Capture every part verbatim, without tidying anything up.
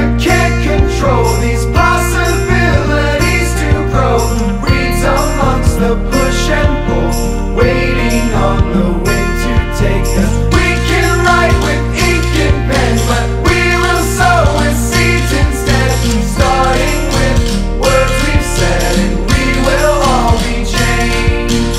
but can't control these possibilities to grow. Reeds amongst the push and pull, waiting on the wind to take us. We can write with ink and pen, but we will sow with seeds instead. Starting with words we've said, and we will all be changed.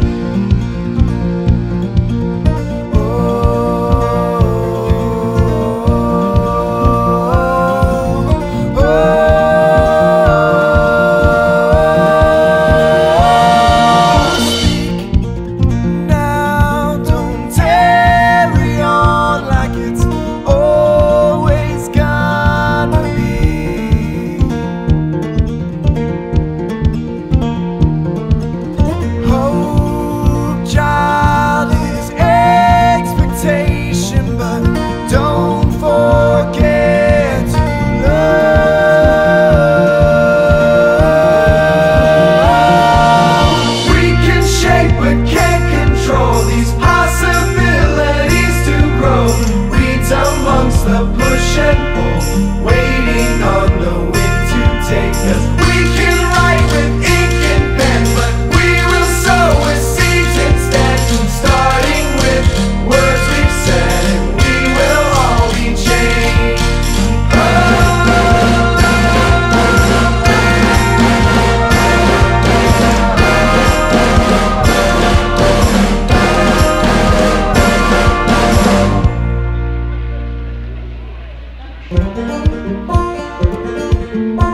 The push and pull, waiting on the wind to take us. We can write with ink and pen, but we will sow with seeds instead. Starting with words we've said, and we will all be changed. Thank you.